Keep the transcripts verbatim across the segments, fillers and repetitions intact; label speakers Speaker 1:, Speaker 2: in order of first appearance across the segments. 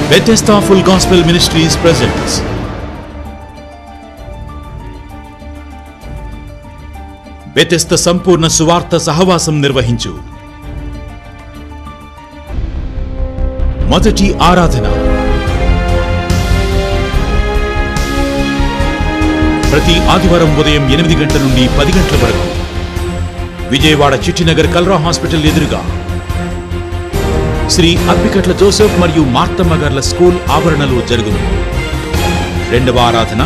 Speaker 1: Bethesda Full Gospel Ministries presents Bethesda సంపూర్ణ సువార్త సహవాసం నిర్వహించు మొదటి ఆరాధన. ప్రతి ఆదివారం ఉదయం ఎనిమిది గంటల నుండి పది గంటల వరకు విజయవాడ చిట్టినగర్ కల్రా హాస్పిటల్ ఎదురుగా శ్రీ అప్పికట్ల జోసెఫ్ మరియు మార్తమ్మ గార్ల స్కూల్ ఆవరణలో జరుగును. రెండవ ఆరాధన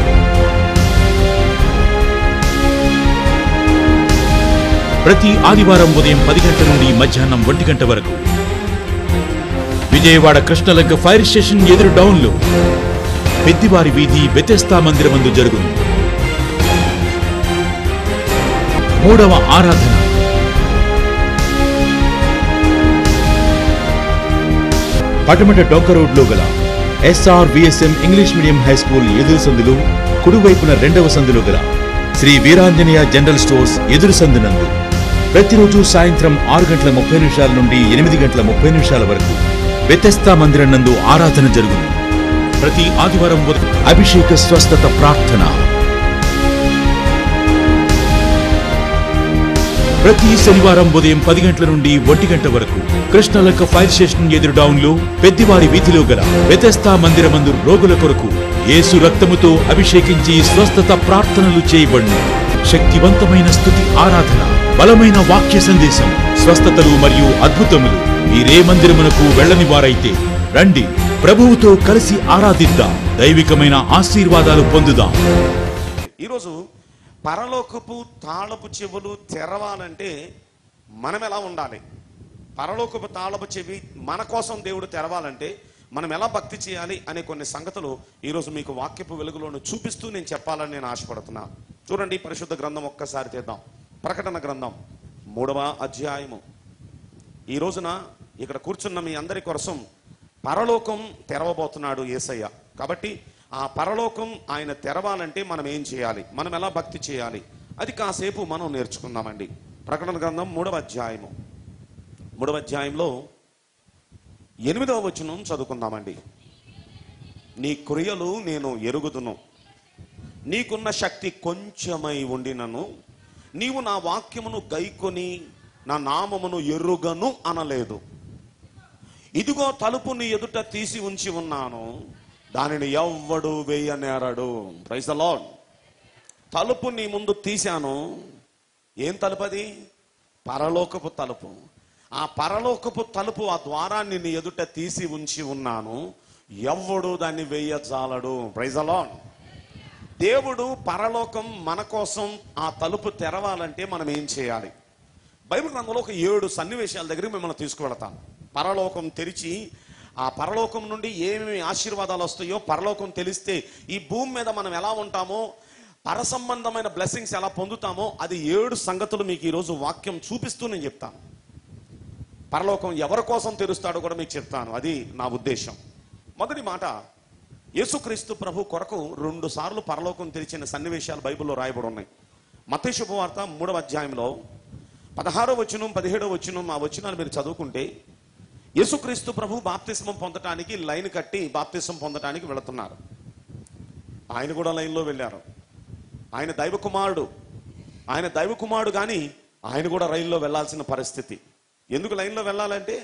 Speaker 1: ప్రతి ఆదివారం ఉదయం పది గంటల నుండి మధ్యాహ్నం ఒంటి గంట వరకు విజయవాడ కృష్ణలంక ఫైర్ స్టేషన్ ఎదురు డౌన్లో పెద్దివారి వీధి బెతెస్దా మందిరమందు జరుగును. మూడవ ఆరాధన పటమట డొంక రోడ్లో గల SR VSM English medium high school ఎదురు సందులు కుడివైపున రెండవ సందులో గల శ్రీ వీరాంజనేయ జనరల్ స్టోర్స్ ఎదురు సందునందు ప్రతిరోజు సాయంత్రం ఆరు గంటల ముప్పై నిమిషాల నుండి ఎనిమిది గంటల ముప్పై నిమిషాల వరకు బెతెస్దా మందిరం నందు ఆరాధన జరుగును. ప్రతి ఆదివారం అభిషేక స్వస్థత ప్రార్థన. ప్రతి శనివారం ఉదయం పది గంటల నుండి ఒంటి గంట వరకు కృష్ణలంక ఫైర్ స్టేషన్ ఎదురు డౌన్ లో పెద్దివారి వీధిలో గల బెతెస్దా మందిరమందు రోగుల కొరకు యేసు రక్తముతో అభిషేకించి స్వస్థత ప్రార్థనలు చేయబడును. శక్తివంతమైన స్తుతి ఆరాధన, బలమైన వాక్య సందేశం, స్వస్థతలు మరియు అద్భుతములు. మీరే మందిరమునకు వెళ్ళని వారైతే రండి, ప్రభువుతో కలిసి ఆరాధిద్దాం, దైవికమైన ఆశీర్వాదాలు పొందుదాం.
Speaker 2: ఈరోజు పరలోకపు తాళపు చెవులు తెరవాలంటే మనం ఎలా ఉండాలి? పరలోకపు తాళపు చెవి మన కోసం దేవుడు తెరవాలంటే మనం ఎలా భక్తి చేయాలి అనే కొన్ని సంగతులు ఈరోజు మీకు వాక్యపు వెలుగులోను చూపిస్తూ నేను చెప్పాలని నేను ఆశపడుతున్నా. చూడండి, పరిశుద్ధ గ్రంథం ఒక్కసారి తీద్దాం. ప్రకటన గ్రంథం మూడవ అధ్యాయము. ఈ రోజున ఇక్కడ కూర్చున్న మీ అందరి కోసం పరలోకం తెరవబోతున్నాడు యేసయ్య. కాబట్టి ఆ పరలోకం ఆయన తెరవాలంటే మనం ఏం చేయాలి, మనం ఎలా భక్తి చేయాలి, అది కాసేపు మనం నేర్చుకుందామండి. ప్రకటన గ్రంథం మూడవ అధ్యాయము మూడవ అధ్యాయంలో ఎనిమిదవ వచనం చదువుకుందామండి. నీ క్రియలు నేను ఎరుగుదును, నీకున్న శక్తి కొంచెమై ఉండినను నీవు నా వాక్యమును గైకొని నా నామమును ఎరుగను అనలేదు. ఇదిగో తలుపు నీ ఎదుట తీసి ఉంచి ఉన్నాను, దానిని ఎవ్వడు వేయనేరడు. Praise the lord. తలుపు నీ ముందు తీశాను. ఏం తలుపు అది? పరలోకపు తలుపు. ఆ పరలోకపు తలుపు, ఆ ద్వారాన్ని నీ ఎదుట తీసి ఉంచి ఉన్నాను, ఎవ్వడు దాన్ని వేయజాలడు. Praise the lord. దేవుడు పరలోకం మన కోసం ఆ తలుపు తెరవాలంటే మనం ఏం చేయాలి? బైబిల్ గ్రంథంలో ఒక ఏడు సన్నివేశాల దగ్గరికి మిమ్మల్ని తీసుకువెళతాను. పరలోకం తెరిచి ఆ పరలోకం నుండి ఏమేమి ఆశీర్వాదాలు వస్తాయో, పరలోకం తెలిస్తే ఈ భూమి మీద మనం ఎలా ఉంటామో, పర సంబంధమైన బ్లెస్సింగ్స్ ఎలా పొందుతామో, అది ఏడు సంగతులు మీకు ఈరోజు వాక్యం చూపిస్తూ నేను చెప్తాను. పరలోకం ఎవరి కోసం తెరుస్తాడో కూడా మీకు చెప్తాను. అది నా ఉద్దేశం. మొదటి మాట, యేసుక్రీస్తు ప్రభు కొరకు రెండు సార్లు పరలోకం తెరిచిన సన్నివేశాలు బైబిల్లో రాయబడి ఉన్నాయి. మత్తయి శుభవార్త మూడవ అధ్యాయంలో పదహారో వచనం పదిహేడో వచనం ఆ వచనాలు మీరు చదువుకుంటే, యేసుక్రీస్తు ప్రభు బాప్తిస్మం పొందటానికి లైన్ కట్టి బాప్తిస్మం పొందటానికి వెళుతున్నారు. ఆయన కూడా లైన్లో వెళ్ళారు. ఆయన దైవ కుమారుడు ఆయన దైవ కుమారుడు కానీ ఆయన కూడా రైల్లో వెళ్లాల్సిన పరిస్థితి. ఎందుకు లైన్లో వెళ్ళాలంటే,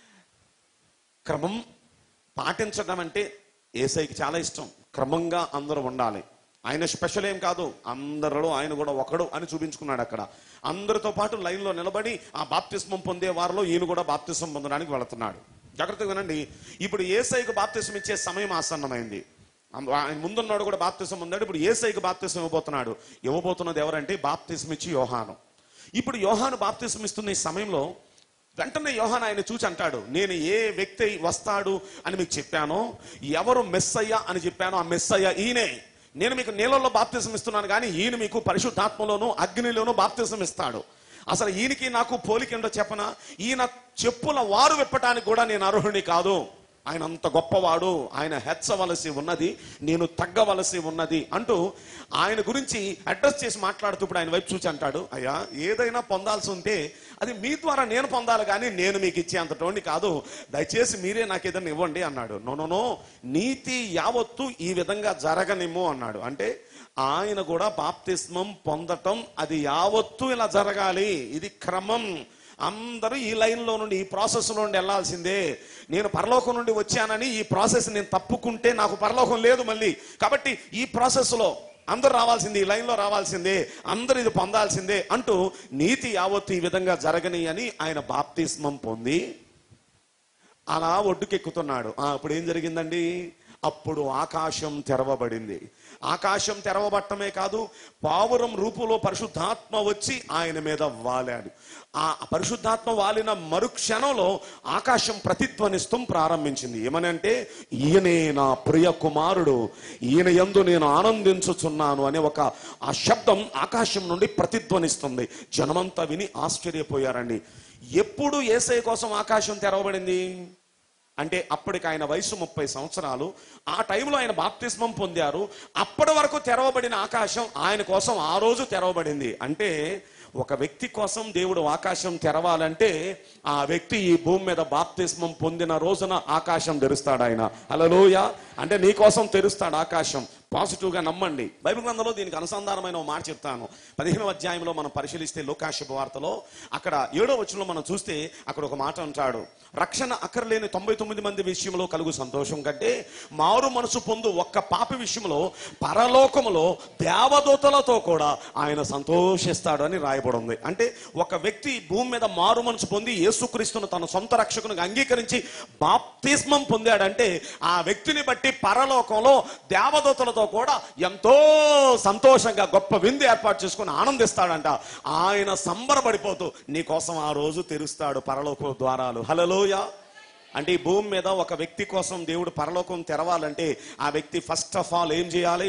Speaker 2: క్రమం పాటించడం అంటే యేసయ్యకి చాలా ఇష్టం. క్రమంగా అందరూ ఉండాలి. ఆయన స్పెషల్ ఏం కాదు, అందరిలో ఆయన కూడా ఒకడు అని చూపించుకున్నాడు. అక్కడ అందరితో పాటు లైన్లో నిలబడి ఆ బాప్తిస్మం పొందే వారిలో ఈయన కూడా బాప్తిస్మం పొందడానికి వెళుతున్నాడు. జాగ్రత్తగా వినండి. ఇప్పుడు యేసయ్యకు బాప్తిస్మం ఇచ్చే సమయం ఆసన్నమైంది. ఆయన ముందున్నాడు కూడా బాప్తిస్మం పొందాడు. ఇప్పుడు యేసయ్యకు బాప్తిస్మం ఇవ్వబోతున్నాడు. ఇవ్వబోతున్నది ఎవరంటే బాప్తిస్మం ఇచ్చి యోహాను. ఇప్పుడు యోహాను బాప్తిస్మం ఇస్తున్న ఈ సమయంలో వెంటనే యోహాను ఆయన చూసి అంటాడు, నేను ఏ వ్యక్తి వస్తాడు అని మీకు చెప్పానో, ఎవరు మెస్సయ్య అని చెప్పానో ఆ మెస్సయ్య ఈయనే. నేను మీకు నీళ్ళల్లో బాప్తిసం ఇస్తున్నాను, కానీ ఈయన మీకు పరిశుద్ధాత్మలోను అగ్నిలోను బాప్తిసం ఇస్తాడు. అసలు ఈయనకి నాకు పోలికేంటో చెప్పనా? ఈయన చెప్పుల వారు విప్పటానికి కూడా నేను అర్హుడిని కాదు. ఆయన అంత గొప్పవాడు, ఆయన హెచ్చవలసి ఉన్నది, నేను తగ్గవలసి ఉన్నది అంటూ ఆయన గురించి అడ్రస్ చేసి మాట్లాడుతూ ఇప్పుడు ఆయన వైపు చూసి అంటాడు, అయ్యా ఏదైనా పొందాల్సి ఉంటే అది మీ ద్వారా నేను పొందాలి కానీ నేను మీకు ఇచ్చే అంతటోని కాదు, దయచేసి మీరే నాకు ఏదైనా ఇవ్వండి అన్నాడు. నో నో నో నీతి యావత్తు ఈ విధంగా జరగనిమ్ము అన్నాడు. అంటే ఆయన కూడా బాప్తిస్మం పొందటం అది యావత్తు ఇలా జరగాలి, ఇది క్రమం, అందరూ ఈ లైన్లో నుండి ఈ ప్రాసెస్ నుండి వెళ్లాల్సిందే. నేను పరలోకం నుండి వచ్చానని ఈ ప్రాసెస్ నేను తప్పుకుంటే నాకు పరలోకం లేదు మళ్ళీ. కాబట్టి ఈ ప్రాసెస్లో అందరూ రావాల్సిందే, ఈ లైన్లో రావాల్సిందే, అందరూ ఇది పొందాల్సిందే అంటూ నీతి యావత్తు ఈ విధంగా జరగని అని ఆయన బాప్తిస్మం పొంది అలా ఒడ్డుకెక్కుతున్నాడు. అప్పుడు ఏం జరిగిందండి? అప్పుడు ఆకాశం తెరవబడింది. ఆకాశం తెరవబట్టమే కాదు, పావురం రూపంలో పరిశుద్ధాత్మ వచ్చి ఆయన మీద వాలాడు. ఆ పరిశుద్ధాత్మ వాలిన మరుక్షణంలో ఆకాశం ప్రతిధ్వనిస్తూ ప్రారంభించింది. ఏమనంటే, ఈయనే నా ప్రియ కుమారుడు, ఈయన యందు నేను ఆనందించుచున్నాను అనే ఒక ఆ శబ్దం ఆకాశం నుండి ప్రతిధ్వనిస్తుంది. జనమంతా విని ఆశ్చర్యపోయారండి. ఎప్పుడు యేసయ్య కోసం ఆకాశం తెరవబడింది అంటే అప్పటికి ఆయన వయసు ముప్పై సంవత్సరాలు. ఆ టైంలో ఆయన బాప్తిస్మం పొందారు. అప్పటి వరకు తెరవబడిన ఆకాశం ఆయన కోసం ఆ రోజు తెరవబడింది. అంటే ఒక వ్యక్తి కోసం దేవుడు ఆకాశం తెరవాలంటే ఆ వ్యక్తి ఈ భూమి మీద బాప్తిస్మం పొందిన రోజున ఆకాశం తెరుస్తాడు ఆయన. హల్లెలూయా. అంటే నీ కోసం తెరుస్తాడు ఆకాశం. పాజిటివ్గా నమ్మండి. బైబిల్ గ్రంథంలో దీనికి అనుసంధానమైన మాట చెప్తాను. పదిహేనవ అధ్యాయంలో మనం పరిశీలిస్తే లూకా శుభవార్తలో అక్కడ ఏడో వచనంలో మనం చూస్తే అక్కడ ఒక మాట అంటాడు, రక్షణ అక్కర్లేని తొంభై తొమ్మిది మంది విషయంలో కలుగు సంతోషం కంటే మారు మనసు పొందు ఒక్క పాపి విషయంలో పరలోకములో దేవదూతలతో కూడా ఆయన సంతోషిస్తాడు అని రాయబడి ఉంది. అంటే ఒక వ్యక్తి భూమి మీద మారు మనసు పొంది యేసుక్రీస్తును తన సొంత రక్షకునిగా అంగీకరించి బాప్తిస్మం పొందాడంటే ఆ వ్యక్తిని బట్టి పరలోకంలో దేవదూతలతో కూడా ఎంతో సంతోషంగా గొప్ప విందు ఏర్పాటు చేసుకుని ఆనందిస్తాడంట. ఆయన సంబరపడిపోతూ నీ కోసం ఆ రోజు తెరుస్తాడు పరలోక ద్వారాలు. హల్లెలూయా. అంటే ఈ భూమి మీద ఒక వ్యక్తి కోసం దేవుడు పరలోకం తెరవాలంటే ఆ వ్యక్తి ఫస్ట్ ఆఫ్ ఆల్ ఏం చేయాలి?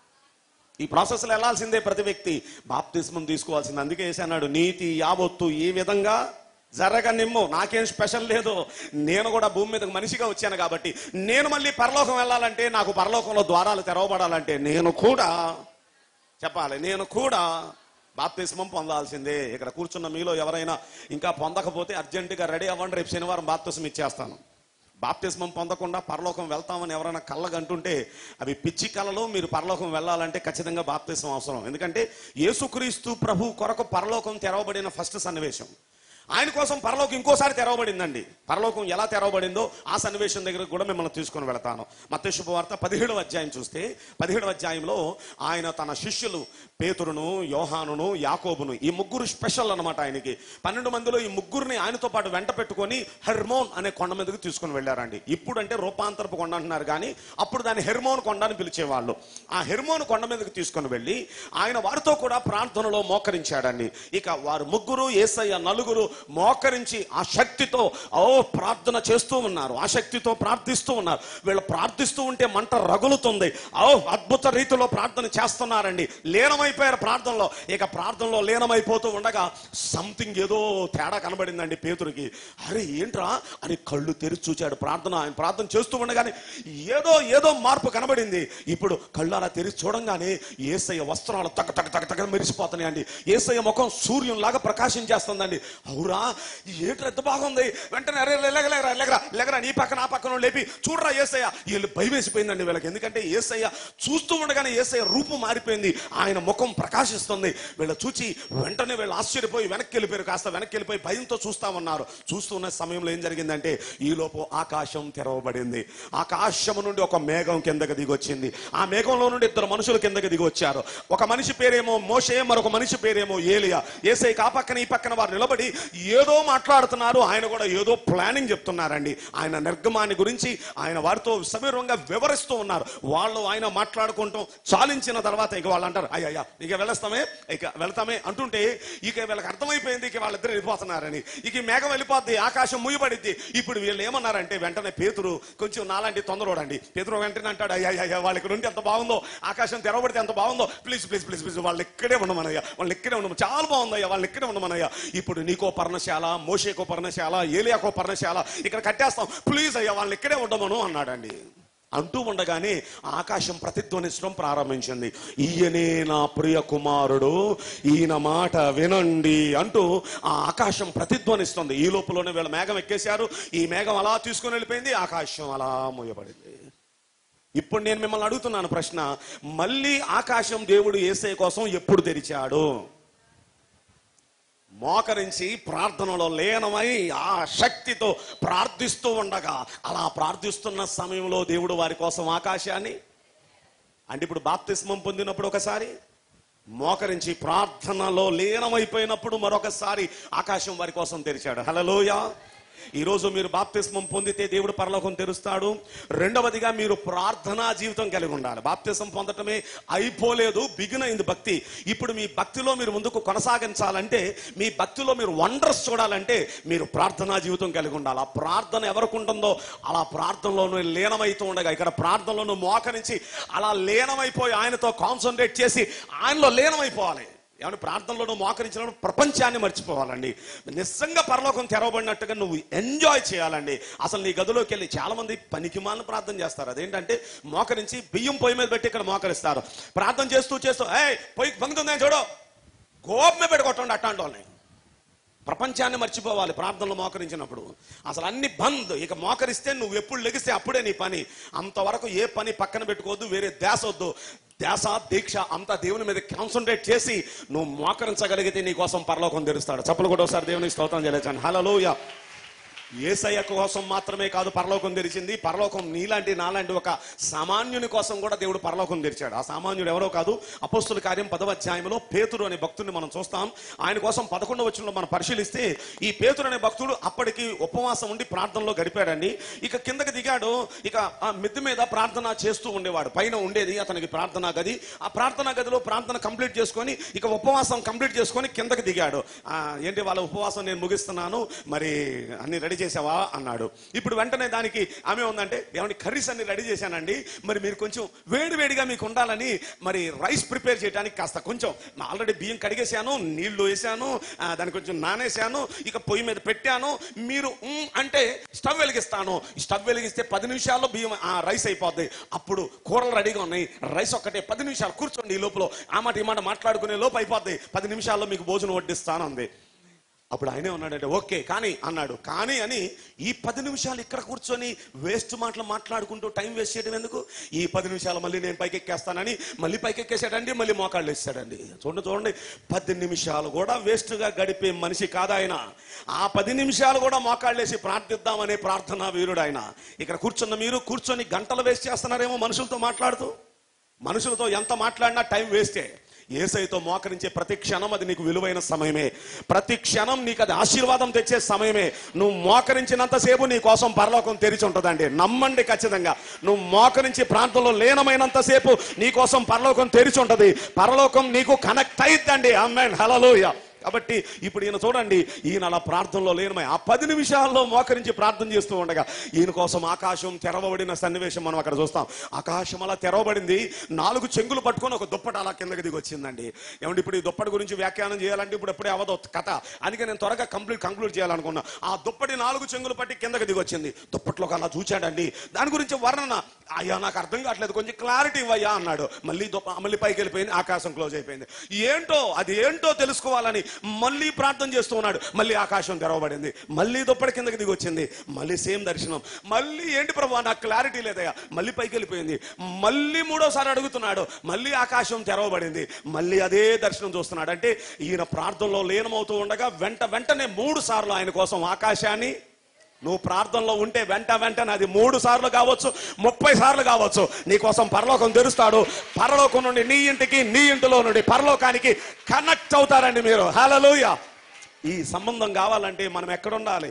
Speaker 2: ఈ ప్రాసెస్లో వెళ్ళాల్సిందే. ప్రతి వ్యక్తి బాప్తిస్మం తీసుకోవాల్సింది. అందుకే వేసి అన్నాడు, నీతి యావత్తు ఈ విధంగా జరగనిమ్ము. నాకేం స్పెషల్ లేదు, నేను కూడా భూమి మీదకి మనిషిగా వచ్చాను కాబట్టి నేను మళ్ళీ పరలోకం వెళ్ళాలంటే, నాకు పరలోకంలో ద్వారాలు తెరవబడాలంటే నేను కూడా చెప్పాలి, నేను కూడా బాప్తిస్మం పొందాల్సిందే. ఇక్కడ కూర్చున్న మీలో ఎవరైనా ఇంకా పొందకపోతే అర్జెంటుగా రెడీ అవ్వండి, రేపు శనివారం బాప్తిస్మం ఇచ్చేస్తాను. బాప్తిస్మం పొందకుండా పరలోకం వెళ్తామని ఎవరైనా కళ్ళగంటుంటే అవి పిచ్చి కళలు. మీరు పరలోకం వెళ్ళాలంటే ఖచ్చితంగా బాప్తిస్మం అవసరం. ఎందుకంటే యేసుక్రీస్తు ప్రభు కొరకు పరలోకం తెరవబడిన ఫస్ట్ సన్నివేశం. ఆయన కోసం పరలోకం ఇంకోసారి తెరవబడిందండి. పరలోకం ఎలా తెరవబడిందో ఆ సన్నివేశం దగ్గరకు కూడా మిమ్మల్ని తీసుకొని వెళతాను. మత్తయి శుభవార్త పదిహేడవ అధ్యాయం చూస్తే పదిహేడవ అధ్యాయంలో ఆయన తన శిష్యులు పేతురును, యోహానును, యాకోబును, ఈ ముగ్గురు స్పెషల్ అనమాట ఆయనకి. పన్నెండు మందిలో ఈ ముగ్గురిని ఆయనతో పాటు వెంట పెట్టుకొని హెర్మోన్ అనే కొండ మీదకి తీసుకుని వెళ్ళారండి. ఇప్పుడు అంటే రూపాంతరపు కొండ అంటున్నారు కానీ అప్పుడు దాన్ని హెర్మోన్ కొండ అని పిలిచేవాళ్ళు. ఆ హెర్మోన్ కొండ మీదకి తీసుకొని వెళ్ళి ఆయన వారితో కూడా ప్రార్థనలో మోకరించాడండి. ఇక వారు ముగ్గురు, యేసయ్య నలుగురు మోకరించి ఆ శక్తితో ఓ ప్రార్థన చేస్తూ ఉన్నారు. ఆ శక్తితో ప్రార్థిస్తూ ఉన్నారు. వీళ్ళు ప్రార్థిస్తూ ఉంటే మంట రగులుతుంది. ఓ అద్భుత రీతిలో ప్రార్థన చేస్తున్నారండి. లీనమైపోయారు ప్రార్థనలో. ఇక ప్రార్థనలో లీనమైపోతూ ఉండగా సంథింగ్ ఏదో తేడా కనబడిందండి పేతురుకి. అరే ఏంట్రా అని కళ్ళు తెరిచి చూచాడు. ప్రార్థన ఆయన ప్రార్థన చేస్తూ ఉండగానే ఏదో ఏదో మార్పు కనబడింది. ఇప్పుడు కళ్ళు అలా తెరిచి చూడంగానే యేసయ్య వస్త్రాలు తగ్గ తగ్గ తగ్గ తగ్గ మెరిసిపోతున్నాయండి. యేసయ్య ముఖం సూర్యునిలాగా ప్రకాశించేస్తుందండి. అవురా ఏంట్రా ఎంత బాగుంది. వెంటనే అరే లెగరా లెగరా లెగరా నీ పక్కన ఆ పక్కన లేపి చూడరా యేసయ్య. వీళ్ళు భయం వేసిపోయిందండి వీళ్ళకి. ఎందుకంటే యేసయ్య చూస్తూ ఉండగానే యేసయ్య రూపం మారిపోయింది. ఆయన ముఖం ప్రకాశిస్తుంది. వీళ్ళు చూచి వెంటనే వీళ్ళు ఆశ్చర్యపోయి వెనక్కి వెళ్ళిపోయారు. కాస్త వెనక్కి వెళ్ళిపోయి భయంతో చూస్తా ఉన్నారు. చూస్తున్న సమయంలో ఏం జరిగిందంటే ఈలోపు ఆకాశం తెరవబడింది. ఆకాశం నుండి ఒక మేఘం కిందకి దిగొచ్చింది. ఆ మేఘంలో నుండి ఇద్దరు మనుషులు కిందకి దిగి వచ్చారు. ఒక మనిషి పేరేమో మోషే, మరొక మనిషి పేరేమో ఏలియా. యేసయ్యకి ఆ పక్కన ఈ పక్కన వారు నిలబడి ఏదో మాట్లాడుతున్నారు. ఆయన కూడా ఏదో ప్లానింగ్ చెప్తున్నారండి. ఆయన నిర్గమాన్ని గురించి ఆయన వారితో సవివరంగా వివరిస్తూ ఉన్నారు. వాళ్ళు ఆయన మాట్లాడుకుంటూ చాలించిన తర్వాత ఇక వాళ్ళు అంటారు, అయ్యా ఇక వెళ్ళస్తామే ఇక వెళ్తామే అంటుంటే ఇక వీళ్ళకి అర్థమైపోయింది ఇక వాళ్ళిద్దరు వెళ్ళిపోతున్నారని. ఇక మేఘం వెళ్ళిపోద్ది, ఆకాశం ముయ్యబడిద్ది. ఇప్పుడు వీళ్ళు ఏమన్నారంటే వెంటనే పేతురు కొంచెం నాలాంటి తొందరపడండి. పేతురు వెంటనే అంటాడు, అయ్యా అయ్యా వాళ్ళకి నుండి ఎంత బాగుందో, ఆకాశం తెరవబడితే ఎంత బాగుందో, ప్లీజ్ ప్లీజ్ ప్లీజ్ ప్లీజ్ వాళ్ళు ఇక్కడే ఉండమనయ్యా, వాళ్ళు ఇక్కడే ఉండము, చాలా బాగుందయ్యా, వాళ్ళు ఇక్కడే ఉండమనయ్యా. ఇప్పుడు నీకో పర్ణశాల, మోషేకో పర్ణశాల, ఏలియాకో పర్ణశాల ఇక్కడ కట్టేస్తాం, ప్లీజ్ అయ్యా వాళ్ళని ఇక్కడే ఉండమను అన్నాడండి. అంటూ ఉండగానే ఆకాశం ప్రతిధ్వనించడం ప్రారంభించింది. ఈయనే నా ప్రియ కుమారుడు, ఈయన మాట వినండి అంటూ ఆ ఆకాశం ప్రతిధ్వనిస్తుంది. ఈ లోపలనే వీళ్ళ మేఘం ఎక్కేశారు. ఈ మేఘం అలా తీసుకుని వెళ్ళిపోయింది, ఆకాశం అలా మూయబడింది. ఇప్పుడు నేను మిమ్మల్ని అడుగుతున్నాను ప్రశ్న, మళ్ళీ ఆకాశం దేవుడు యేసయ్య కోసం ఎప్పుడు తెరిచాడు? మోకరించి ప్రార్థనలో లీనమై ఆ శక్తితో ప్రార్థిస్తూ ఉండగా, అలా ప్రార్థిస్తున్న సమయంలో దేవుడు వారి కోసం ఆకాశాన్ని, అంటే ఇప్పుడు బాప్తిస్మం పొందినప్పుడు ఒకసారి, మోకరించి ప్రార్థనలో లీనమైపోయినప్పుడు మరొకసారి ఆకాశం వారి కోసం తెరిచాడు. హల్లెలూయా. ఈరోజు మీరు బాప్తిస్మం పొందితే దేవుడు పరలోకం తెరుస్తాడు. రెండవదిగా మీరు ప్రార్థనా జీవితం కలిగి ఉండాలి. బాప్తిస్మం పొందటమే అయిపోలేదు, బిగిన్ అయింది భక్తి. ఇప్పుడు మీ భక్తిలో మీరు ముందుకు కొనసాగించాలంటే, మీ భక్తిలో మీరు వండర్స్ చూడాలంటే మీరు ప్రార్థనా జీవితం కలిగి ఉండాలి. ఆ ప్రార్థన ఎవరికి ఉంటుందో అలా ప్రార్థనలోనూ లీనమైతూ ఉండగా, ఇక్కడ ప్రార్థనలోనూ మోకరించి అలా లీనమైపోయి ఆయనతో కాన్సన్ట్రేట్ చేసి ఆయనలో లీనమైపోవాలి. ఏమన్నా ప్రార్థనలో మోకరించినప్పుడు ప్రపంచాన్ని మర్చిపోవాలండి. నిజంగా పరలోకం తెరవబడినట్టుగా నువ్వు ఎంజాయ్ చేయాలండి. అసలు నీ గదిలోకి వెళ్ళి చాలా మంది పనికిమాలను ప్రార్థన చేస్తారు. అదేంటంటే మోకరించి బియ్యం పొయ్యి మీద పెట్టి ఇక్కడ మోకరిస్తారు. ప్రార్థన చేస్తూ చేస్తూ ఏ పొయ్యి పొంగుతుందని చూడు, కోపమే పెట్టుకోండి అట్లాంటి వాళ్ళని. ప్రపంచాన్ని మర్చిపోవాలి ప్రార్థనలో మోకరించినప్పుడు. అసలు అన్ని బంద్. ఇక మోకరిస్తే నువ్వు ఎప్పుడు లెగిస్తే అప్పుడే నీ పని. అంతవరకు ఏ పని పక్కన పెట్టుకోవద్దు, వేరే ధ్యాస వద్దు. ధ్యాస దీక్ష అంతా దేవుని మీద కాన్సన్ట్రేట్ చేసి నువ్వు మోకరించగలిగితే నీ కోసం పరలోకం తెరుస్తాడు. చప్పలు కూడా ఒకసారి దేవునికి స్తోత్రం చేయలేచాను. హల్లెలూయా. యేసయ్య కోసం మాత్రమే కాదు పరలోకం తెరిచింది, పరలోకం నీలాంటి నాలాంటి ఒక సామాన్యుని కోసం కూడా దేవుడు పరలోకం తెరిచాడు. ఆ సామాన్యుడు ఎవరో కాదు, అపోస్తుల కార్యం పదవ అధ్యాయంలో పేతురు అనే భక్తుడిని మనం చూస్తాం. ఆయన కోసం పదకొండవ వచనంలో మనం పరిశీలిస్తే, ఈ పేతురు అనే భక్తుడు అప్పటికి ఉపవాసం ఉండి ప్రార్థనలో గడిపాడండి. ఇక కిందకి దిగాడు. ఇక ఆ మిద్దె మీద ప్రార్థన చేస్తూ ఉండేవాడు. పైన ఉండేది అతనికి ప్రార్థనా గది. ఆ ప్రార్థనా గదిలో ప్రార్థన కంప్లీట్ చేసుకొని ఇక ఉపవాసం కంప్లీట్ చేసుకొని కిందకి దిగాడు. ఏంటి వాళ్ళ ఉపవాసం నేను ముగిస్తున్నాను, మరి అన్ని రెడీ చేసావా అన్నాడు. ఇప్పుడు వెంటనే దానికి ఆమె ఉందంటే, ఏమంటే కర్రీస్ అన్ని రెడీ చేశానండి, మరి మీరు కొంచెం వేడి వేడిగా మీకు ఉండాలని మరి రైస్ ప్రిపేర్ చేయడానికి కాస్త కొంచెం ఆల్రెడీ బియ్యం కడిగేశాను, నీళ్లు వేసాను, దానికి కొంచెం నానేసాను, ఇక పొయ్యి మీద పెట్టాను, మీరు అంటే స్టవ్ వెలిగిస్తాను. స్టవ్ వెలిగిస్తే పది నిమిషాల్లో బియ్యం రైస్ అయిపోద్ది. అప్పుడు కూరలు రెడీగా ఉన్నాయి, రైస్ ఒక్కటే పది నిమిషాలు కూర్చోండి, ఈ లోపల ఆ మాట ఈ మాట మాట్లాడుకునే లోపు అయిపోద్ది, పది నిమిషాల్లో మీకు భోజనం వడ్డిస్తాను అంది. అప్పుడు ఆయనే ఉన్నాడంటే ఓకే కానీ అన్నాడు. కానీ అని ఈ పది నిమిషాలు ఇక్కడ కూర్చొని వేస్ట్ మాటలు మాట్లాడుకుంటూ టైం వేస్ట్ చేయడం ఎందుకు? ఈ పది నిమిషాలు మళ్ళీ నేను పైకి ఎక్కేస్తానని మళ్ళీ పైకి ఎక్కేసాడండి, మళ్ళీ మోకాళ్ళు వేసాడండి. చూడండి చూడండి పది నిమిషాలు కూడా వేస్ట్గా గడిపే మనిషి కాదు ఆయన. ఆ పది నిమిషాలు కూడా మోకాళ్ళు వేసి ప్రార్థిద్దామనే ప్రార్థనా వీరుడు ఆయన. ఇక్కడ కూర్చున్న మీరు కూర్చొని గంటలు వేస్ట్ చేస్తున్నారేమో మనుషులతో మాట్లాడుతూ. మనుషులతో ఎంత మాట్లాడినా టైం వేస్టే. యేసయ్యతో మోకరించే ప్రతి క్షణం అది నీకు విలువైన సమయమే. ప్రతి క్షణం నీకు అది ఆశీర్వాదం తెచ్చే సమయమే. నువ్వు మోకరించినంతసేపు నీ కోసం పరలోకం తెరిచి ఉంటుందండి. నమ్మండి ఖచ్చితంగా. నువ్వు మోకరించి ప్రాంతంలో లీనమైనంతసేపు నీ కోసం పరలోకం తెరిచి ఉంటుంది. పరలోకం నీకు కనెక్ట్ అయిద్దండి. ఆమేన్. హల్లెలూయా. కాబట్టి ఇప్పుడు ఈయన చూడండి, ఈయన అలా ప్రార్థనలో లీనమై ఆ పది నిమిషాల్లో మోకరించి ప్రార్థన చేస్తూ ఉండగా ఈయన కోసం ఆకాశం తెరవబడిన సన్నివేశం మనం అక్కడ చూస్తాం. ఆకాశం అలా తెరవబడింది. నాలుగు చెంగులు పట్టుకొని ఒక దుప్పటి అలా కిందకి దిగి వచ్చిందండి. ఏమంటే ఇప్పుడు ఈ దుప్పటి గురించి వ్యాఖ్యానం చేయాలంటే ఇప్పుడు ఎప్పుడే అవదో కథ, అందుకే నేను త్వరగా కంప్లీట్ కంక్లూడ్ చేయాలనుకున్నా. ఆ దుప్పటి నాలుగు చెంగులు పట్టి కిందకి దిగి వచ్చింది. దుప్పట్లోకి అలా చూచాడండి. దాని గురించి వర్ణన, అయ్యా నాకు అర్థం కావట్లేదు, కొంచెం క్లారిటీ ఇవ్వయ్యా అన్నాడు. మళ్ళీ దుప్ప మళ్ళీ పైకి వెళ్ళిపోయింది, ఆకాశం క్లోజ్ అయిపోయింది. ఏంటో అది ఏంటో తెలుసుకోవాలని మళ్ళీ ప్రార్థన చేస్తూ ఉన్నాడు. మళ్ళీ ఆకాశం తెరవబడింది. మళ్ళీ దుప్పటి కిందకి దిగి వచ్చింది. మళ్ళీ సేమ్ దర్శనం. మళ్ళీ ఏంటి ప్రభు నాకు క్లారిటీ లేదయ్యా. మళ్ళీ పైకి వెళ్ళిపోయింది. మళ్ళీ మూడోసారి అడుగుతున్నాడు. మళ్ళీ ఆకాశం తెరవబడింది. మళ్ళీ అదే దర్శనం చూస్తున్నాడు. అంటే ఈయన ప్రార్థనలో లీనమవుతూ ఉండగా వెంట వెంటనే మూడు సార్లు ఆయన కోసం ఆకాశాన్ని, నువ్వు ప్రార్థనలో ఉంటే వెంట వెంటనే అది మూడు సార్లు కావచ్చు, ముప్పై సార్లు కావచ్చు, నీకోసం పరలోకం తెరుస్తాడు. పరలోకం నుండి నీ ఇంటికి, నీ ఇంటిలో నుండి పరలోకానికి కనెక్ట్ అవుతారండి మీరు. హల్లెలూయా. ఈ సంబంధం కావాలంటే మనం ఎక్కడ ఉండాలి?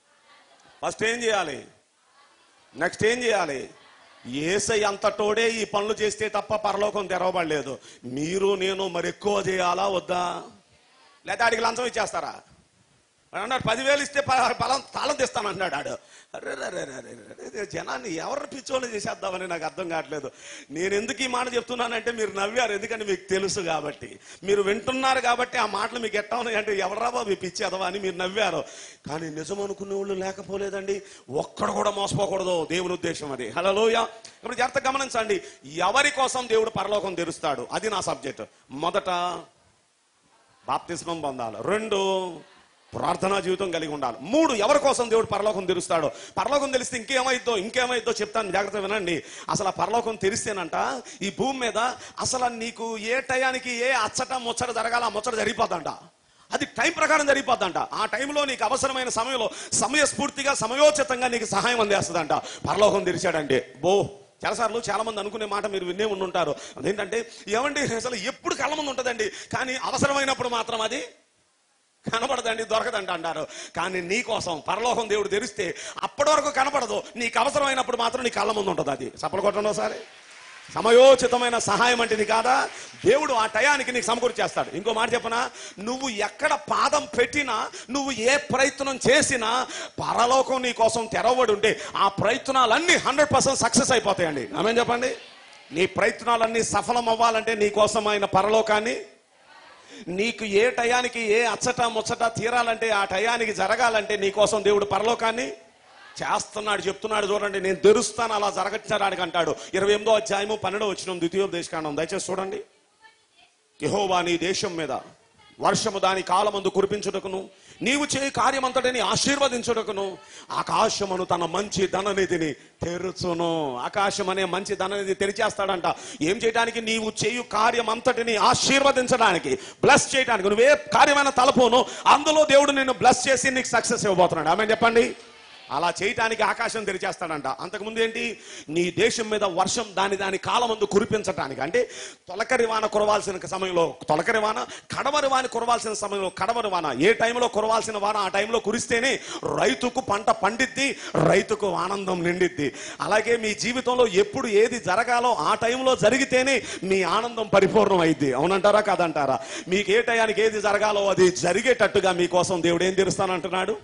Speaker 2: ఫస్ట్ ఏం చేయాలి? నెక్స్ట్ ఏం చేయాలి? యేసయ్య అంతటోడే ఈ పనులు చేస్తే తప్ప పరలోకం తెరవబడలేదు. మీరు నేను మరి ఎక్కువ చేయాలా వద్దా? లేదా అడిగి లంచం ఇచ్చేస్తారా? అన్నాడు పదివేలు ఇస్తే బలం తాళం తెస్తాను అన్నాడు ఆడు. అరే అరే జనాన్ని ఎవరు పిచ్చోళ్ళు చేసేద్దామని నాకు అర్థం కావట్లేదు. నేను ఎందుకు ఈ మాట చెప్తున్నానంటే మీరు నవ్వారు, ఎందుకంటే మీకు తెలుసు కాబట్టి, మీరు వింటున్నారు కాబట్టి ఆ మాటలు మీకు ఎట్టా ఉన్నాయి అంటే ఎవరా బాబు పిచ్చేదవా అని మీరు నవ్వారు. కానీ నిజం అనుకునే వాళ్ళు లేకపోలేదండి. ఒక్కడు కూడా మోసపోకూడదు, దేవుని ఉద్దేశం అది. హల్లెలూయా. ఇప్పుడు జాగ్రత్త గమనించండి, ఎవరి కోసం దేవుడు పరలోకం తెరుస్తాడు, అది నా సబ్జెక్ట్. మొదట బాప్తిస్మం పొందాలి, రెండు ప్రార్థనా జీవితం కలిగి ఉండాలి, మూడు ఎవరి కోసం దేవుడు పరలోకం తెరుస్తాడో. పరలోకం తెలిస్తే ఇంకేమైద్దో ఇంకేమైద్దో చెప్తాను, జాగ్రత్త వినండి. అసలు ఆ పరలోకం తెరిస్తేనంట ఈ భూమి మీద అసలు నీకు ఏ టయానికి ఏ అచ్చట ముచ్చట జరగాల ఆ ముచ్చట జరిగిపోద్దంట. అది టైం ప్రకారం జరిగిపోద్దంట. ఆ టైంలో నీకు అవసరమైన సమయంలో సమయస్ఫూర్తిగా సమయోచితంగా నీకు సహాయం అందేస్తుందంట పరలోకం తెరిచాడంటే. బో చాలాసార్లు చాలా మంది అనుకునే మాట మీరు వినే ఉండుంటారు, అదేంటంటే ఏమండి అసలు ఎప్పుడు కళ్ళ ముందు ఉంటుందండి కానీ అవసరమైనప్పుడు మాత్రం అది కనపడదండి, దొరకదంట అంటారు. కానీ నీ కోసం పరలోకం దేవుడు తెరిస్తే అప్పటి వరకు కనపడదు, నీకు అవసరమైనప్పుడు మాత్రం నీ కళ్ళ ముందు ఉంటుంది. అది చప్పలు కొట్టండి ఒకసారి. సమయోచితమైన సహాయం అంటే నీ కాదా, దేవుడు ఆ టయానికి నీకు సమకూర్చేస్తాడు. ఇంకో మాట చెప్పనా, నువ్వు ఎక్కడ పాదం పెట్టినా, నువ్వు ఏ ప్రయత్నం చేసినా పరలోకం నీ కోసం తెరవబడి ఉంటే ఆ ప్రయత్నాలన్నీ హండ్రెడ్ పర్సెంట్ సక్సెస్ అయిపోతాయండి. ఆమేన్ చెప్పండి. నీ ప్రయత్నాలన్నీ సఫలం అవ్వాలంటే నీ కోసం ఆయన పరలోకాన్ని, నీకు ఏ టయానికి ఏ అచ్చట ముచ్చట తీరాలంటే ఆ టయానికి జరగాలంటే నీ కోసం దేవుడు పరలోకాన్ని చేస్తున్నాడు. చెప్తున్నాడు చూడండి, నేను తెరుస్తాను అలా జరగచ్చడానికి అంటాడు. ఇరవై ఎనిమిదో అధ్యాయము పన్నెండో వచనం ద్వితీయోపదేశకాండం దయచేసి చూడండి. యెహోవా నీ దేశం మీద వర్షము దాని కాలమందు కురిపించుటకును, నీవు చేయి కార్యమంతటిని ఆశీర్వదించుటకును ఆకాశమును తన మంచి ధననిధిని తెరుచును. ఆకాశం అనే మంచి ధననిధి తెరిచేస్తాడంట. ఏం చేయడానికి? నీవు చేయు కార్యం అంతటిని ఆశీర్వదించడానికి, బ్లెస్ చేయడానికి. నువ్వే కార్యమైన తలపోను అందులో దేవుడు నిన్ను బ్లెస్ చేసి నీకు సక్సెస్ ఇవ్వబోతున్నాడు. ఆమేన్ చెప్పండి. అలా చేయటానికి ఆకాశం తెరిచేస్తాడంట. అంతకుముందు ఏంటి? నీ దేశం మీద వర్షం దాని దాని కాలమందు కురిపించటానికి, అంటే తొలకరి వాన కురవాల్సిన సమయంలో తొలకరి వాన, కడవరి వాన కురవాల్సిన సమయంలో కడవరి వాన. ఏ టైంలో కురవాల్సిన వాన ఆ టైంలో కురిస్తేనే రైతుకు పంట పండిద్ది, రైతుకు ఆనందం నిండిద్ది. అలాగే మీ జీవితంలో ఎప్పుడు ఏది జరగాలో ఆ టైంలో జరిగితేనే మీ ఆనందం పరిపూర్ణం అయింది. అవునంటారా కాదంటారా? మీకు ఏ టయానికి ఏది జరగాలో అది జరిగేటట్టుగా మీకోసం దేవుడు ఏం తెరుస్తానంటున్నాడు?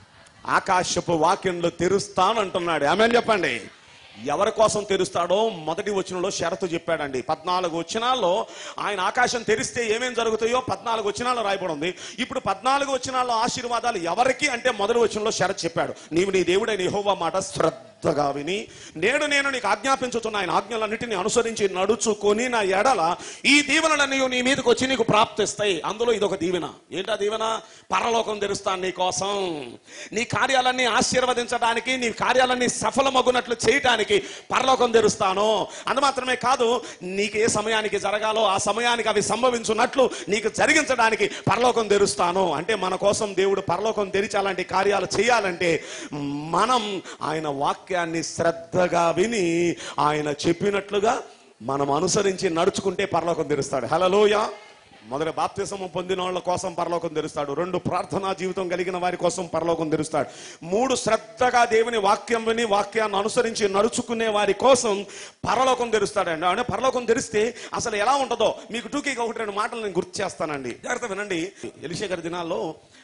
Speaker 2: ఆకాశపు వాక్యంలో తెరుస్తానంటున్నాడు. ఆమేన్ చెప్పండి. ఎవరి కోసం తెరుస్తాడో మొదటి వచనంలో షరతు చెప్పాడండి. పద్నాలుగు వచనాల్లో ఆయన ఆకాశం తెరిస్తే ఏమేం జరుగుతాయో పద్నాలుగు వచనాల్లో రాయబడి ఉంది. ఇప్పుడు పద్నాలుగు వచనాల్లో ఆశీర్వాదాలు ఎవరికి అంటే మొదటి వచనంలో షరతు చెప్పాడు. నీవు నీ దేవుడైన యెహోవా మాట శ్రద్ధగా విని నేడు నేను నీకు ఆజ్ఞాపించుతున్న ఆయన ఆజ్ఞలన్నిటిని అనుసరించి నడుచుకొని నా ఎడల ఈ దీవెనలన్నీ నీ మీదకి వచ్చి నీకు ప్రాప్తిస్తాయి. అందులో ఇదొక దీవెన. ఏంటా దీవెన? పరలోకం తెరుస్తాను నీ కోసం. నీ కార్యాలన్నీ ఆశీర్వదించడానికి, నీ కార్యాలన్నీ సఫలమగునట్లు చేయటానికి పరలోకం తెరుస్తాను. అందు మాత్రమే కాదు, నీకు ఏ సమయానికి జరగాలో ఆ సమయానికి అవి సంభవించున్నట్లు నీకు జరిగించడానికి పరలోకం తెరుస్తాను. అంటే మన కోసం దేవుడు పరలోకం తెరిచాలంటే, కార్యాలు చేయాలంటే మనం ఆయన వాక్యాన్ని శ్రద్ధగా విని ఆయన చెప్పినట్లుగా మనం అనుసరించి నడుచుకుంటే పరలోకం తెరుస్తాడు. హల్లెలూయా. మొదటి బాప్తిసము పొందిన వాళ్ళ కోసం పరలోకం తెరుస్తాడు. రెండు ప్రార్థనా జీవితం కలిగిన వారి కోసం పరలోకం తెరుస్తాడు. మూడు శ్రద్ధగా దేవుని వాక్యం విని వాక్యాన్ని అనుసరించి నడుచుకునే వారి కోసం పరలోకం తెరుస్తాడండి. అంటే పరలోకం తెరిస్తే అసలు ఎలా ఉంటుందో మీకు టూకీగా ఒకటి రెండు మాటలు నేను గుర్తు చేస్తానండి. జాగ్రత్త వినండి. ఎలీషా గారి దినాల్లో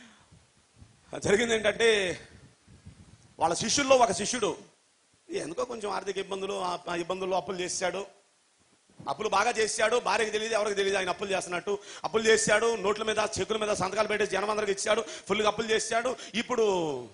Speaker 2: జరిగింది ఏంటంటే, వాళ్ళ శిష్యుల్లో ఒక శిష్యుడు ఎందుకో కొంచెం ఆర్థిక ఇబ్బందులు ఆ ఇబ్బందుల్లో అప్పులు చేశాడు. అప్పులు బాగా చేశాడు. భార్యకి తెలియదు, ఎవరికి తెలియదు ఆయన అప్పులు చేస్తున్నట్టు. అప్పులు చేశాడు. నోట్ల మీద చెక్కుల మీద సంతకాలు పెట్టేసి జనం అందరికి ఇచ్చాడు. ఫుల్గా అప్పులు చేశాడు. ఇప్పుడు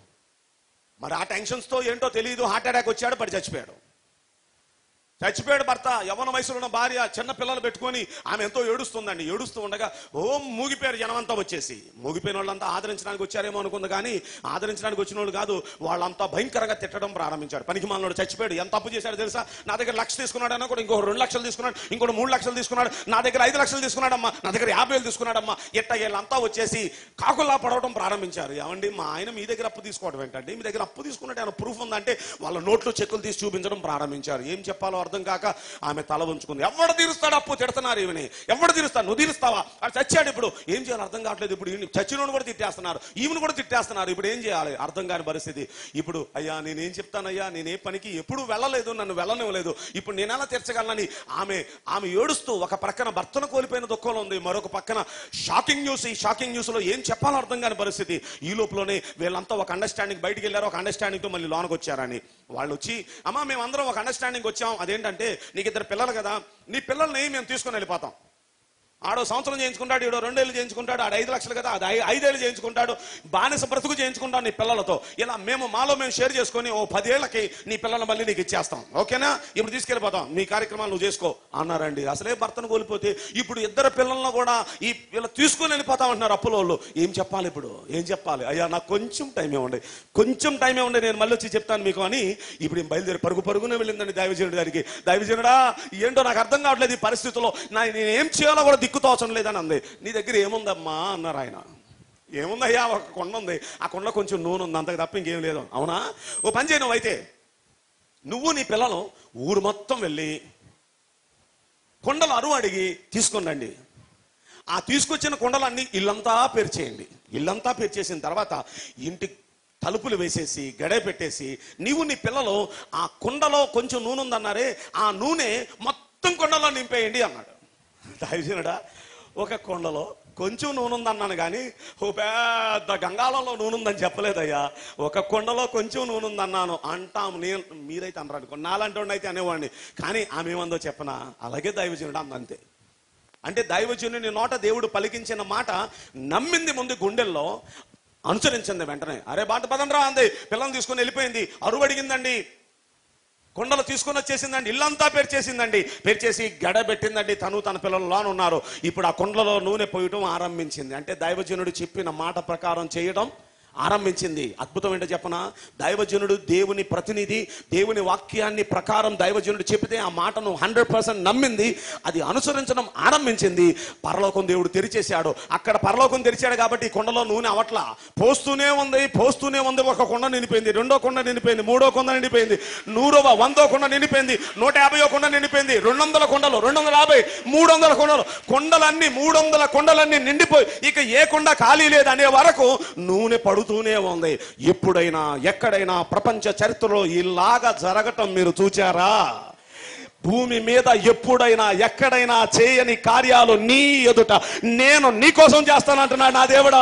Speaker 2: మరి ఆ టెన్షన్స్తో ఏంటో తెలియదు, హార్ట్ అటాక్ వచ్చాడు, పడి చచ్చిపోయాడు. చచ్చిపోయాడు భర్త. యవ్వన వయసులో ఉన్న భార్య చిన్న పిల్లలు పెట్టుకొని ఆమె ఎంతో ఏడుస్తుందండి. ఏడుస్తూ ఉండగా ఓ మూగిపోయారు జనమంతా వచ్చేసి. మూగిపోయిన వాళ్ళంతా ఆదరించడానికి వచ్చారేమో అనుకుంది, కానీ ఆదరించడానికి వచ్చిన వాళ్ళు కాదు. వాళ్ళంతా భయంకరంగా తిట్టడం ప్రారంభించాడు. పనికి మాలినోడు చచ్చిపోయాడు. ఎంత అప్పు చేశాడు తెలుసా? నా దగ్గర లక్ష తీసుకున్నాడు అన్న కూడా ఇంకో రెండు లక్షలు తీసుకున్నాడు, ఇంకోటి మూడు లక్షలు తీసుకున్నాడు, నా దగ్గర ఐదు లక్షలు తీసుకున్నాడమ్మా, నా దగ్గర యాభై వేలు తీసుకున్నాడమ్మా. ఎట్ట వీళ్ళంతా వచ్చేసి కాకుల్లా పడవడం ప్రారంభించారు. ఏమండి మా ఆయన మీ దగ్గర అప్పు తీసుకోవడం ఏంటంటే, మీ దగ్గర అప్పు తీసుకున్నట్టు ఏమైనా ప్రూఫ్ ఉందంటే వాళ్ళ నోట్లో చెక్కులు తీసి చూపించడం ప్రారంభించారు. ఏం చెప్పాలో అర్థం కాక ఆమె తల ఉంచుకుంది. ఎవడు తీరుస్తాడు అప్పు? తిడుతున్నారు ఈమెని. ఎవడు తీరుస్తాడు? నువ్వు తీరుస్తావా? అది చచ్చాడు. ఇప్పుడు ఏం చేయాలి అర్థం కావట్లేదు. ఇప్పుడు చచ్చినోడు కూడా తిట్టేస్తున్నారు, ఈమెను కూడా తిట్టేస్తున్నారు. ఇప్పుడు ఏం చేయాలి అర్థం కాని పరిస్థితి. ఇప్పుడు అయ్యా నేనేం చెప్తానయ్యా, నేనే పనికి ఎప్పుడు వెళ్ళలేదు, నన్ను వెళ్ళనివ్వలేదు, ఇప్పుడు నేను ఎలా తీర్చగలనని ఆమె ఆమె ఏడుస్తూ ఒక ప్రక్కన భర్తను కోల్పోయిన దుఃఖంలో ఉంది, మరొక పక్కన షాకింగ్ న్యూస్. ఈ షాకింగ్ న్యూస్ లో ఏం చెప్పాలో అర్థం కాని పరిస్థితి. ఈ లోపలనే వీళ్ళంతా ఒక అండర్స్టాండింగ్ బయటికి వెళ్ళారు, ఒక అండర్స్టాండింగ్ తో మళ్ళీ లోనకు వచ్చారని వాళ్ళు వచ్చి, అమ్మా మేమందరం ఒక అండర్స్టాండింగ్ వచ్చాం, అదేంటంటే నీకు ఇద్దరు పిల్లలు కదా, నీ పిల్లల్ని మేము తీసుకుని వెళ్ళిపోతాం. ఆడో సంవత్సరం చేయించుకుంటాడు, ఈడో రెండేళ్ళు చేయించుకుంటాడు, ఆడ ఐదు లక్షలు కదా, అది ఐదేళ్ళు చేయించుకుంటాడు, బానిస బ్రతుకు చేయించుకుంటాడు నీ పిల్లలతో. ఇలా మేము మాలో మేము షేర్ చేసుకుని ఓ పదేళ్లకి నీ పిల్లల్ని మళ్ళీ నీకు ఇచ్చేస్తాం, ఓకేనా? ఇప్పుడు తీసుకెళ్ళిపోతాం, నీ కార్యక్రమాలు నువ్వు చేసుకో అన్నారండి. అసలే భర్తను కోల్పోతే ఇప్పుడు ఇద్దరు పిల్లలను కూడా ఈ వీళ్ళు తీసుకుని వెళ్ళిపోతాం అంటున్నారు అప్పుల వాళ్ళు. ఏం చెప్పాలి ఇప్పుడు? ఏం చెప్పాలి? అయ్యా నాకు కొంచెం టైం ఇవ్వండి, కొంచెం టైం ఇవ్వండి, నేను మళ్ళీ వచ్చి చెప్తాను మీకు అని. ఇప్పుడు ఏం బయలుదేరి పరుగు పరుగునే వెళ్ళిందండి దైవజనుడి గారికి. దైవజనుడా ఏంటో నాకు అర్థం కావట్లేదు ఈ పరిస్థితుల్లో, నేను ఏం చేయాలో కూడా దిక్కుతోచడం లేదని అంది. నీ దగ్గర ఏముందమ్మా అన్నారు ఆయన. ఏముందయ్యా, ఒక కొండ ఉంది, ఆ కొండ కొంచెం నూనె ఉంది, అంతకు తప్ప ఇంకేం లేదు. అవునా, ఓ పని చేయను అయితే, నువ్వు నీ పిల్లలు ఊరు మొత్తం వెళ్ళి కొండలు అరువు అడిగి తీసుకురండి. ఆ తీసుకొచ్చిన కొండలన్నీ ఇల్లంతా పేర్చేయండి. ఇల్లంతా పేర్చేసిన తర్వాత ఇంటి తలుపులు వేసేసి గడే పెట్టేసి నీవు నీ పిల్లలు ఆ కొండలో కొంచెం నూనె ఉందన్నారే, ఆ నూనె మొత్తం కొండలో నింపేయండి అన్నాడు. దైవజనుడా, ఒక కొండలో కొంచెం నూనె ఉందన్నాను కానీ ఓ పెద్ద గంగాళంలో నూనె ఉందని చెప్పలేదయ్యా. ఒక కొండలో కొంచెం నూనె ఉందన్నాను అంటాం. నేను మీరైతే అనరు అనుకో, నాలంటి అయితే అనేవాడిని. కానీ ఆమె ఏమందో చెప్పనా, అలాగే దైవజనుడు అందంతే. అంటే దైవజనుని నోట దేవుడు పలికించిన మాట నమ్మింది ముందు గుండెల్లో, అనుసరించింది వెంటనే. అరే బాట పదండ్రా అంది, పిల్లల్ని తీసుకుని వెళ్ళిపోయింది, అరువు అడిగిందండి, కొండలు తీసుకుని వచ్చేసిందండి, ఇల్లంతా పేర్చేసిందండి, పేర్చేసి గడబెట్టిందండి. తను తన పిల్లలు లోన ఉన్నారు. ఇప్పుడు ఆ కొండలో నూనె పోయటం ఆరంభించింది. అంటే దైవజనుడు చెప్పిన మాట ప్రకారం చేయడం ఆరంభించింది. అద్భుతం ఏంటో చెప్పనా, దైవజనుడు దేవుని ప్రతినిధి, దేవుని వాక్యాన్ని ప్రకారం దైవజనుడు చెప్తే ఆ మాటను హండ్రెడ్ పర్సెంట్ నమ్మింది, అది అనుసరించడం ఆరంభించింది. పరలోకం దేవుడు తెరిచేశాడు. అక్కడ పరలోకం తెరిచాడు కాబట్టి కొండలో నూనె అవట్లా, పోస్తూనే ఉంది పోస్తూనే ఉంది. ఒక కొండ నిండిపోయింది, రెండో కొండ నిండిపోయింది, మూడో కొండ నిండిపోయింది, నూరవ వందో కొండ నిండిపోయింది, నూట యాభైయో కొండ నిండిపోయింది, రెండు వందల కొండలు, రెండు వందల యాభై మూడు వందల కొండలు, కొండలన్నీ మూడు వందల కొండలన్నీ నిండిపోయి ఇక ఏ కొండ ఖాళీ లేదు అనే వరకు నూనె పడు తూనే ఉంది. ఎప్పుడైనా ఎక్కడైనా ప్రపంచ చరిత్రలో ఇలాగా జరగటం మీరు చూచారా? భూమి మీద ఎప్పుడైనా ఎక్కడైనా చేయని కార్యాలు నీ ఎదుట నేను నీ కోసం చేస్తానంటున్నాడు నా దేవుడా.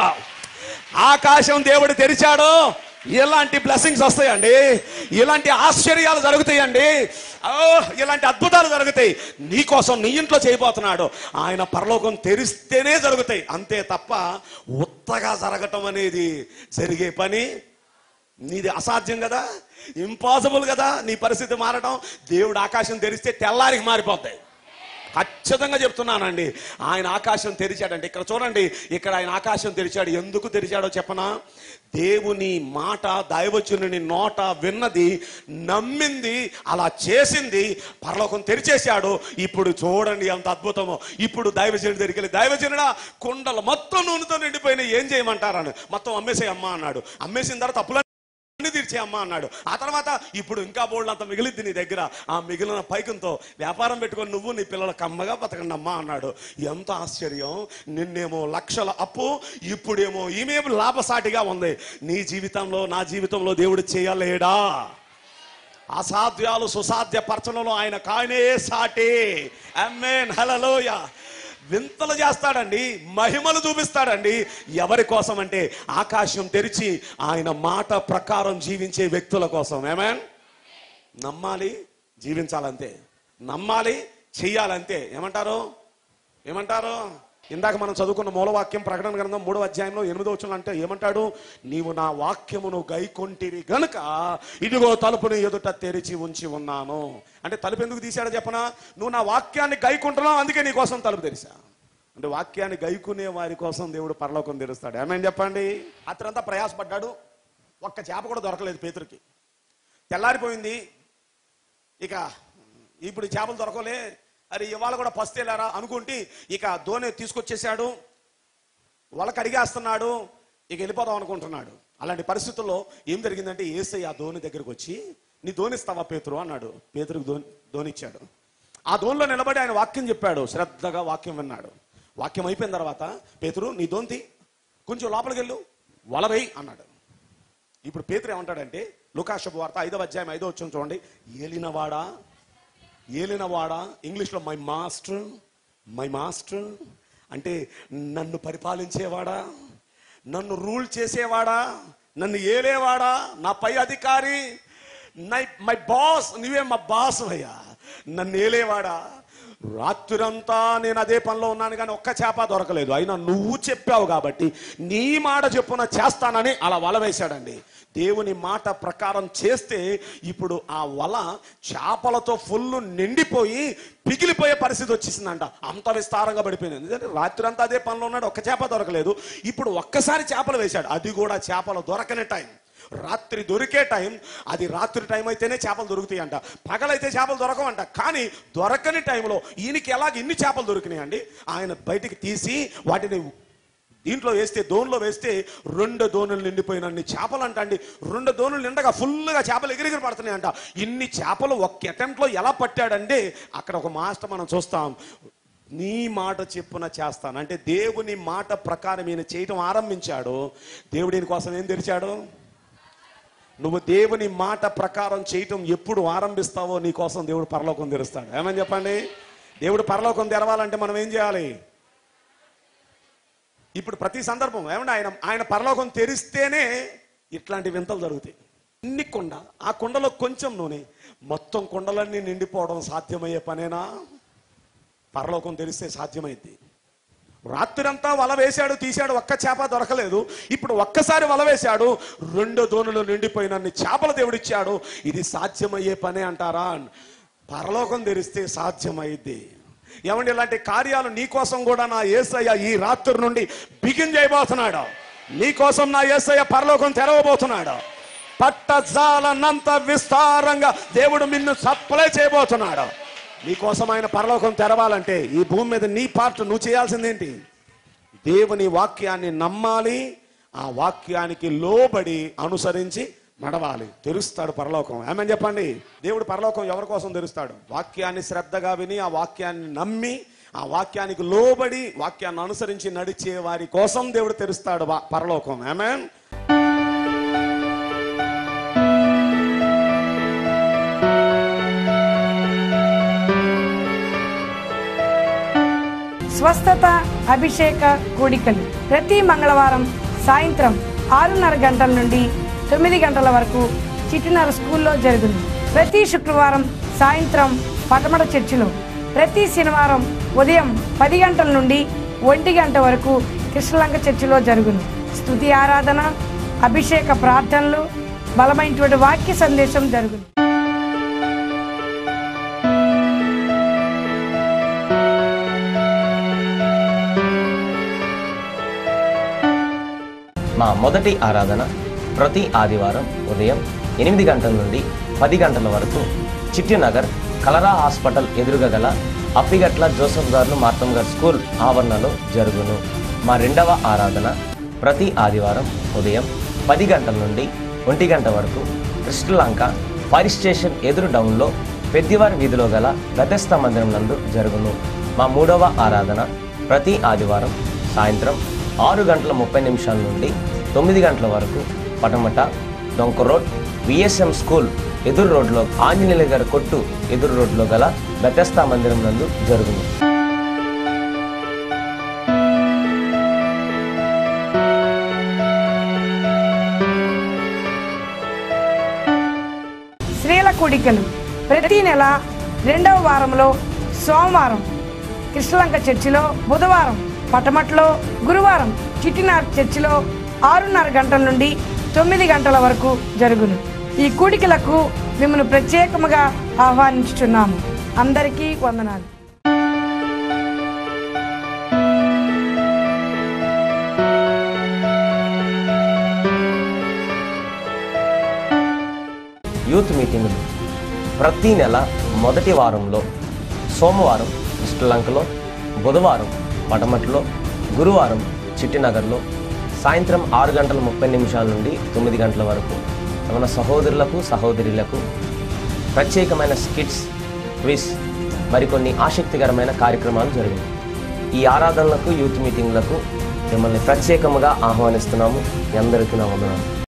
Speaker 2: ఆకాశం దేవుడు తెరిచాడు, ఇలాంటి బ్లెస్సింగ్స్ వస్తాయండి, ఇలాంటి ఆశ్చర్యాలు జరుగుతాయండి, ఇలాంటి అద్భుతాలు జరుగుతాయి. నీ కోసం నీ ఇంట్లో చేయబోతున్నాడు ఆయన. పరలోకం తెరిస్తేనే జరుగుతాయి, అంతే తప్ప ఉత్తగా జరగటం అనేది జరిగే పని. నీది అసాధ్యం కదా, ఇంపాసిబుల్ కదా నీ పరిస్థితి మారటం. దేవుడు ఆకాశం తెరిస్తే తెల్లారికి మారిపోతాయి. ఖచ్చితంగా చెప్తున్నానండి, ఆయన ఆకాశం తెరిచాడంటే. ఇక్కడ చూడండి, ఇక్కడ ఆయన ఆకాశం తెరిచాడు. ఎందుకు తెరిచాడో చెప్పనా? దేవుని మాట దైవజనుని నోట విన్నది, నమ్మింది, అలా చేసింది, పరలోకం తెరిచేశాడు. ఇప్పుడు చూడండి ఎంత అద్భుతమో. ఇప్పుడు దైవజనుడి దగ్గరికి వెళ్ళి, దైవజనుడా కొండలు మొత్తం నూనెతో నిండిపోయినా ఏం చేయమంటారని, మొత్తం అమ్మేసే అమ్మ అన్నాడు. అమ్మేసిన తర్వాత అప్పుల తీర్చే అమ్మ అన్నాడు. ఆ తర్వాత ఇప్పుడు ఇంకా బోల్డ్ అంత మిగిలిద్ది నీ దగ్గర, ఆ మిగిలిన పైకంతో వ్యాపారం పెట్టుకొని నువ్వు నీ పిల్లల కమ్మగా బతకండి అమ్మా అన్నాడు. ఎంత ఆశ్చర్యం! నిన్నేమో లక్షల అప్పు, ఇప్పుడేమో ఈమె లాభసాటిగా ఉంది. నీ జీవితంలో నా జీవితంలో దేవుడు చేయలేడా? అసాధ్యాలు సుసాధ్య పరచడంలో ఆయన కానే సాటి. ఆమేన్, హల్లెలూయా. వింతలు చేస్తాడండి, మహిమలు చూపిస్తాడండి. ఎవరి కోసం అంటే ఆకాశం తెరిచి ఆయన మాట ప్రకారం జీవించే వ్యక్తుల కోసం. ఆమేన్. నమ్మాలి, జీవించాలంతే. నమ్మాలి, చెయ్యాలంతే. ఏమంటారు ఏమంటారు ఇందాక మనం చదువుకున్న మూలవాక్యం ప్రకటన గ్రంథం మూడవ అధ్యాయంలో ఎనిమిదో వచనం అంటే ఏమంటాడు? నీవు నా వాక్యమును గైకొంటివి గనుక ఇదిగో తలుపుని ఎదుట తెరిచి ఉంచి ఉన్నాను. అంటే తలుపు ఎందుకు తీశాడో చెప్పనా? నువ్వు నా వాక్యాన్ని గైకుంటున్నావు, అందుకే నీ కోసం తలుపు తెరిచా. అంటే వాక్యాన్ని గైకునే వారి కోసం దేవుడు పరలోకం తెరుస్తాడు. ఏమని చెప్పండి. రాత్రంతా ప్రయాసపడ్డాడు, ఒక్క చేప కూడా దొరకలేదు పేతురుకి. తెల్లారిపోయింది, ఇక ఇప్పుడు చేపలు దొరకలే, అరే ఇవాళ కూడా పస్తేలారా అనుకుంటే ఇక దోణి తీసుకొచ్చేసాడు, వాళ్ళకి అడిగేస్తున్నాడు, ఇక వెళ్ళిపోదాం అనుకుంటున్నాడు. అలాంటి పరిస్థితుల్లో ఏం జరిగిందంటే యేసయ్య ఆ దోణి దగ్గరకు వచ్చి నీ దోనిస్తావా పేతురు అన్నాడు. పేతురుకు ధోని ధోనిచ్చాడు. ఆ ధోనిలో నిలబడి ఆయన వాక్యం చెప్పాడు. శ్రద్ధగా వాక్యం విన్నాడు. వాక్యం అయిపోయిన తర్వాత పేతురు నీ దోంతి కొంచెం లోపలికి వెళ్ళు, వలవేయి అన్నాడు. ఇప్పుడు పేతురు ఏమంటాడంటే లూకా శుభవార్త ఐదవ అధ్యాయం ఐదో వచనం చూడండి. ఏలినవాడా ఏలినవాడా ఇంగ్లీష్లో మై మాస్టర్ మై మాస్టర్ అంటే నన్ను పరిపాలించేవాడా, నన్ను రూల్ చేసేవాడా, నన్ను ఏలేవాడా, నా పై అధికారి, నై మై బాస్, నువ్వే మా బాస్ అయ్యా, నన్ను ఏలేవాడా. రాత్రంతా నేను అదే పనిలో ఉన్నాను కానీ ఒక్క చేప దొరకలేదు. అయినా నువ్వు చెప్పావు కాబట్టి నీ మాట చెప్పున చేస్తానని అలా వల వేశాడండి. దేవుని మాట ప్రకారం చేస్తే ఇప్పుడు ఆ వల చేపలతో ఫుల్ నిండిపోయి పిగిలిపోయే పరిస్థితి వచ్చేసిందంట. అంత విస్తారంగా పడిపోయింది. ఎందుకంటే రాత్రి అంతా అదే పనిలో ఉన్నాడు, ఒక్క చేప దొరకలేదు. ఇప్పుడు ఒక్కసారి చేపలు వేశాడు, అది కూడా చేపలు దొరకని టైం. రాత్రి దొరికే టైం అది. రాత్రి టైం అయితేనే చేపలు దొరుకుతాయి అంట, పగలైతే చేపలు దొరకవంట. కానీ దొరకని టైంలో ఈయనకి ఎలాగ ఇన్ని చేపలు దొరికినాయి అండి. ఆయన బయటికి తీసి వాటిని దీంట్లో వేస్తే, దోణిలో వేస్తే రెండు దోణులు నిండిపోయినన్ని చేపలు అంట అండి. రెండు దోణులు నిండగా ఫుల్గా చేపలు ఎగిరిగిరి పడుతున్నాయి అంట. ఇన్ని చేపలు ఒక్క అటెంప్ట్లో ఎలా పట్టాడంటే అక్కడ ఒక మాస్టర్ మనం చూస్తాం. నీ మాట చెప్పున చేస్తాను అంటే దేవుని మాట ప్రకారం ఈయన చేయటం ఆరంభించాడు. దేవుడు దీని కోసం ఏం తెరిచాడు? నువ్వు దేవుని మాట ప్రకారం చేయటం ఎప్పుడు ఆరంభిస్తావో నీ కోసం దేవుడు పరలోకం తెరుస్తాడు. ఏమని చెప్పండి? దేవుడు పరలోకం తెరవాలంటే మనం ఏం చేయాలి? ఇప్పుడు ప్రతి సందర్భం ఏమంటే ఆయన ఆయన పరలోకం తెరిస్తేనే ఇట్లాంటి వింతలు జరుగుతాయి. ఇన్ని కుండ, ఆ కుండలో కొంచెం నూనె, మొత్తం కుండలన్నీ నిండిపోవడం సాధ్యమయ్యే పనేనా? పరలోకం తెరిస్తే సాధ్యమైంది. రాత్రంతా వల వేశాడు, తీశాడు, ఒక్క చేప దొరకలేదు. ఇప్పుడు ఒక్కసారి వల వేశాడు, రెండు దోణులు నిండిపోయినన్ని చేపలు దేవుడిచ్చాడు. ఇది సాధ్యమయ్యే పనే అంటారా? పరలోకం తెరిస్తే సాధ్యమైద్ది. ఏమంటే ఇలాంటి కార్యాలు నీ కోసం కూడా నా యేసయ్య ఈ రాత్రి నుండి బిగిన్ చేయబోతున్నాడు. నీ కోసం నా యేసయ్య పరలోకం తెరవబోతున్నాడు. పట్టజాలనంత విస్తారంగా దేవుడు నిన్ను సప్లై చేయబోతున్నాడు. నీకోసం ఆయన పరలోకం తెరవాలంటే ఈ భూమి మీద నీ పార్ట్ నువ్వు చేయాల్సిందేంటి? దేవుని వాక్యాన్ని నమ్మాలి, ఆ వాక్యానికి లోబడి అనుసరించి నడవాలి. తెరుస్తాడు పరలోకం. ఏమని చెప్పండి? దేవుడు పరలోకం ఎవరి కోసం తెరుస్తాడు? వాక్యాన్ని శ్రద్ధగా విని ఆ వాక్యాన్ని నమ్మి ఆ వాక్యానికి లోబడి వాక్యాన్ని అనుసరించి నడిచే వారి కోసం దేవుడు తెరుస్తాడు పరలోకం. ఆమేన్.
Speaker 3: స్వస్థత అభిషేక కూడికలు ప్రతి మంగళవారం సాయంత్రం ఆరున్నర గంటల నుండి తొమ్మిది గంటల వరకు చిట్టినర స్కూల్లో జరుగును. ప్రతి శుక్రవారం సాయంత్రం పటమట చర్చిలో, ప్రతి శనివారం ఉదయం పది గంటల నుండి ఒంటి గంట వరకు కృష్ణలంక చర్చిలో జరుగును. స్తుతి ఆరాధన, అభిషేక ప్రార్థనలు, బలమైనటువంటి వాక్య సందేశం జరుగును.
Speaker 4: మా మొదటి ఆరాధన ప్రతి ఆదివారం ఉదయం ఎనిమిది గంటల నుండి పది గంటల వరకు చిట్టినగర్ కలరా హాస్పిటల్ ఎదురుగా గల అప్పిగట్ల జోసఫ్ గారు మార్తం గారు స్కూల్ ఆవరణలో జరుగును. మా రెండవ ఆరాధన ప్రతి ఆదివారం ఉదయం పది గంటల నుండి ఒంటి గంట వరకు కృష్ణలంక ఫైర్ స్టేషన్ ఎదురు డౌన్లో పెద్దివారి వీధిలో గల బెతెస్తా మందిరం నందు జరుగును. మా మూడవ ఆరాధన ప్రతి ఆదివారం సాయంత్రం ఆరు గంటల ముప్పై నిమిషాల నుండి తొమ్మిది గంటల వరకు పటమట డొంక రోడ్ విఎస్ఎం స్కూల్ ఎదురు రోడ్లో ఆంజనేయుల గారి కొట్టు ఎదురు రోడ్లో గల బెతెస్తా మందిరం నందు జరుగును.
Speaker 3: స్త్రీల కూడికలు ప్రతి నెల రెండవ వారంలో సోమవారం కృష్ణలంక చర్చిలో, బుధవారం పటమట్లో, గురువారం చిట్టినార్ చర్చిలో ఆరున్నర గంటల నుండి తొమ్మిది గంటల వరకు జరుగును. ఈ కూడికలకు మిమ్మల్ని ప్రత్యేకముగా ఆహ్వానించుచున్నాము. అందరికీ వందనాలు.
Speaker 4: యూత్ మీటింగులు ప్రతి నెల మొదటి వారంలో సోమవారం శ్రీలంకలో, బుధవారం పటమట్లో, గురువారం చిట్టినగర్లో సాయంత్రం ఆరు గంటల ముప్పై నిమిషాల నుండి తొమ్మిది గంటల వరకు మన సహోదరులకు సహోదరులకు ప్రత్యేకమైన స్కిట్స్, క్విజ్, మరికొన్ని ఆసక్తికరమైన కార్యక్రమాలు జరిగాయి. ఈ ఆరాధనలకు, యూత్ మీటింగ్లకు మిమ్మల్ని ప్రత్యేకముగా ఆహ్వానిస్తున్నాము. మీ అందరికీ నా వందనాలు.